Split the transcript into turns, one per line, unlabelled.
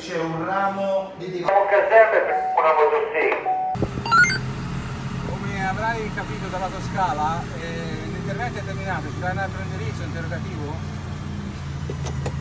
c'è un ramo di
caserme per una motosega.
Come avrai capito dalla tua scala, l'intervento è terminato, ci dai un altro indirizzo interrogativo?